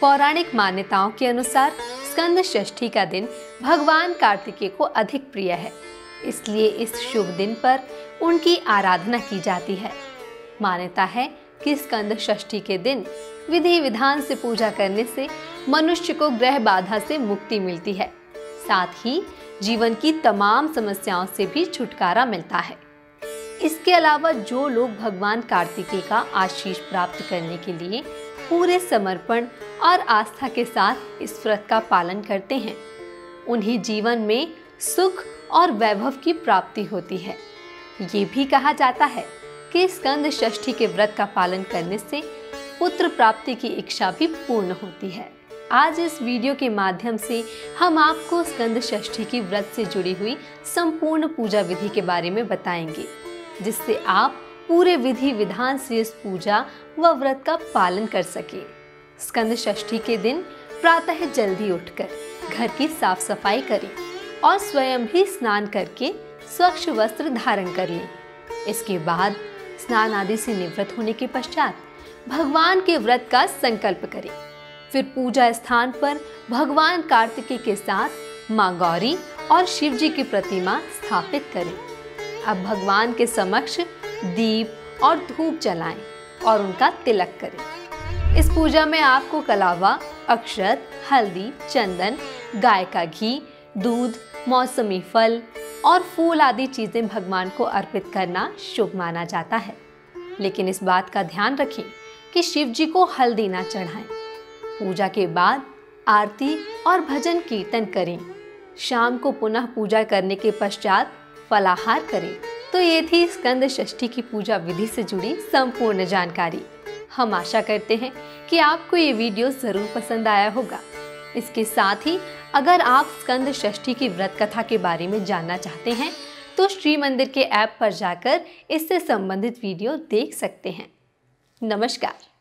पौराणिक मान्यताओं के अनुसार स्कंद षष्ठी का दिन भगवान कार्तिकेय को अधिक प्रिय है, इसलिए इस शुभ दिन पर उनकी आराधना की जाती है। मान्यता है कि स्कंद षष्ठी के दिन विधि विधान से पूजा करने से मनुष्य को ग्रह बाधा से मुक्ति मिलती है, साथ ही जीवन की तमाम समस्याओं से भी छुटकारा मिलता है। इसके अलावा जो लोग भगवान कार्तिकेय का आशीष प्राप्त करने के लिए पूरे समर्पण और आस्था के साथ इस व्रत का पालन करते हैं, उन्हें जीवन में सुख और वैभव की प्राप्ति होती है। ये भी कहा जाता है कि स्कंद षष्ठी के व्रत का पालन करने से पुत्र प्राप्ति की इच्छा भी पूर्ण होती है। आज इस वीडियो के माध्यम से हम आपको स्कंद षष्ठी की व्रत से जुड़ी हुई संपूर्ण पूजा विधि के बारे में बताएंगे, जिससे आप पूरे विधि विधान से इस पूजा व व्रत का पालन कर सके। स्कंद षष्ठी के दिन प्रातः जल्दी उठकर घर की साफ सफाई करें और स्वयं भी स्नान करके स्वच्छ वस्त्र धारण कर लें। इसके बाद स्नान आदि से निवृत्त होने के पश्चात भगवान के व्रत का संकल्प करें। फिर पूजा स्थान पर भगवान कार्तिकेय के साथ मां गौरी और शिव जी की प्रतिमा स्थापित करें। अब भगवान के समक्ष दीप और धूप जलाएं और उनका तिलक करें। इस पूजा में आपको कलावा, अक्षत, हल्दी, चंदन, गाय का घी, दूध, मौसमी फल और फूल आदि चीजें भगवान को अर्पित करना शुभ माना जाता है। लेकिन इस बात का ध्यान रखें कि शिव जी को हल्दी ना चढ़ाएं। पूजा के बाद आरती और भजन कीर्तन करें। शाम को पुनः पूजा करने के पश्चात फलाहार करें। तो ये थी स्कंद षष्ठी की पूजा विधि से जुड़ी संपूर्ण जानकारी। हम आशा करते हैं कि आपको ये वीडियो जरूर पसंद आया होगा। इसके साथ ही अगर आप स्कंद षष्ठी की व्रत कथा के बारे में जानना चाहते हैं तो श्री मंदिर के ऐप पर जाकर इससे संबंधित वीडियो देख सकते हैं। नमस्कार।